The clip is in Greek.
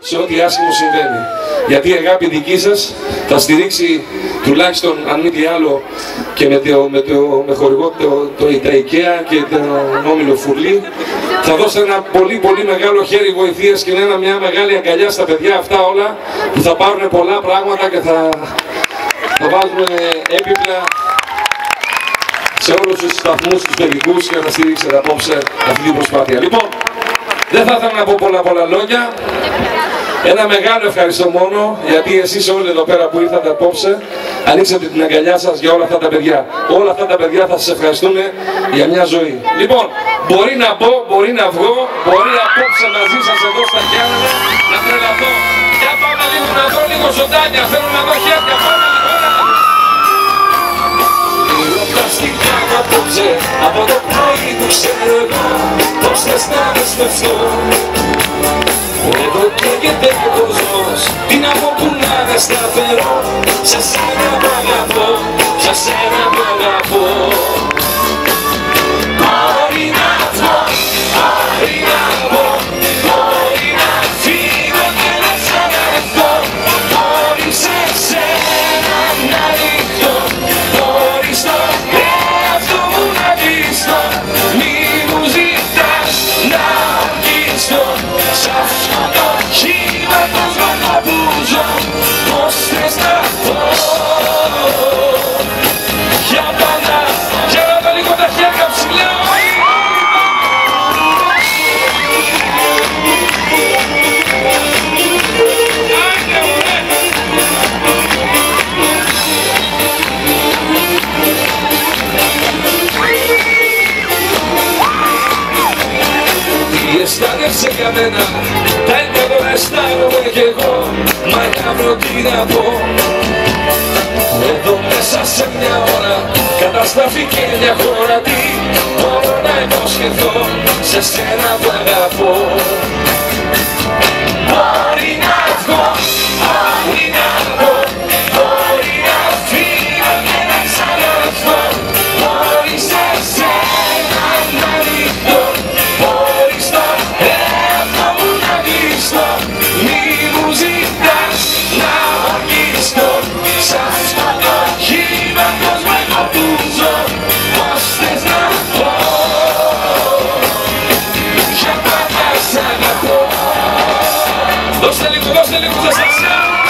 σε ό,τι άσχημο συμβαίνει. Γιατί η αγάπη δική σας θα στηρίξει τουλάχιστον, αν μη τι άλλο, και με χορηγό τα IKEA και τον Όμιλο Φουρλή. Θα δώσετε ένα πολύ μεγάλο χέρι βοηθείας και μια μεγάλη αγκαλιά στα παιδιά αυτά όλα, που θα πάρουν πολλά πράγματα και θα βάλουν έπιπλα σε όλους τους σταθμούς, τους παιδικούς, και να στηρίξετε απόψε αυτή την προσπάθεια. Λοιπόν, δεν θα ήθελα να πω πολλά λόγια. Ένα μεγάλο ευχαριστώ μόνο, γιατί εσείς όλοι εδώ πέρα που ήρθατε απόψε, ανοίξατε την αγκαλιά σας για όλα αυτά τα παιδιά. Όλα αυτά τα παιδιά θα σας ευχαριστούν για μια ζωή. Λοιπόν, μπορεί να μπω, μπορεί να βγω, μπορεί απόψε μαζί σας εδώ στα Γιάννενα να τρελαθώ. Για πάμε λίγο να δω λίγο ζωντάνια, θέλω να δω χέρια, πάμε λίγο να δω. Λίγο πλαστικά απόψε, από το πρωί που ξέρω εγώ, πώς θες να δεσμευτώ. Εδώ καίγεται ο κόσμος, τι να πω που να είναι σταθερό. Σε σένα μ' αγαπώ, σε σένα μ' αγαπώ. Μπορεί να βγω, μπορεί να μπω, μπορεί να φύγω και να ξαναρθώ. Μπορεί σε σένα να λυθώ, μπορεί στον εαυτό μου να κλειστώ. Μη μου ζητάς να αγγιστώ, σ' αυτό το κύμα το ζώμα που ζω. Πώς θες να πω για πάντα, για να δω λίγο τα χέρια ψηλά. Αισθάνεσαι για μένα, τα ίδια τώρα αισθάνομαι κι εγώ. Μα για αύριο τι να πω. Εδώ μέσα σε μια ώρα καταστράφηκε μια χώρα. Τι μπορώ να υποσχεθώ σε σένα που αγαπώ. Μπορεί να βγω, μπορεί να μπω, μπορεί να φύγω και να ξαναρθώ. Μπορεί σε σένα να λυθώ, μπορεί στον εαυτό μου να κλειστώ. Μη μου ζητάς να αγγιστώ, σ' αυτό το κύμα κόσμο εγώ που ζω. Πώς θες να πω για πάντα σ' αγαπώ. Δώστε λίγο, θα σας